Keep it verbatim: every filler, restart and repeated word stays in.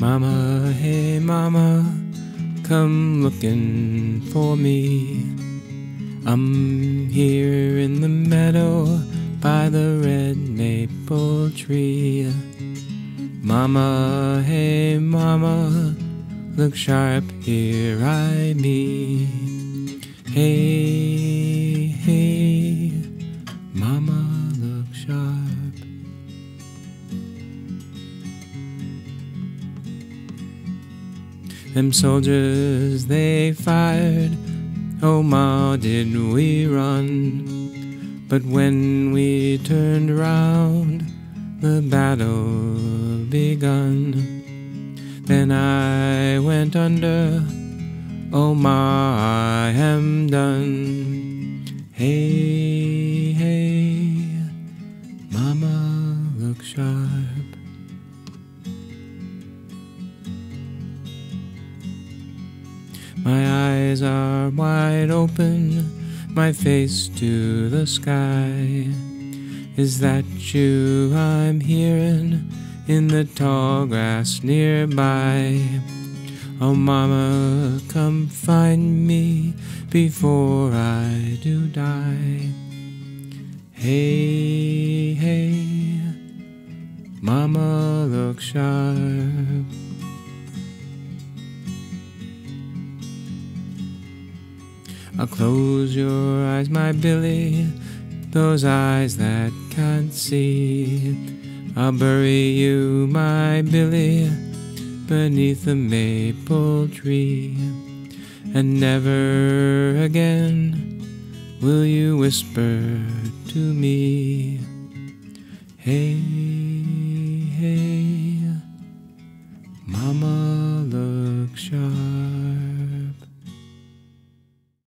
Mama, hey mama, come looking for me. I'm here in the meadow by the red maple tree. Mama, hey mama, look sharp, here I be. Hey, hey, mama, look sharp. Them soldiers, they fired, oh ma, did we run. But when we turned round, the battle begun. Then I went under, oh ma, I am done. Hey, hey, mama, look sharp. My eyes are wide open, my face to the sky. Is that you I'm hearing in the tall grass nearby? Oh mama, come find me before I do die. Hey, hey, mama, look sharp. I'll close your eyes, my Billy, those eyes that can't see. I'll bury you, my Billy, beneath the maple tree. And never again will you whisper to me, hey,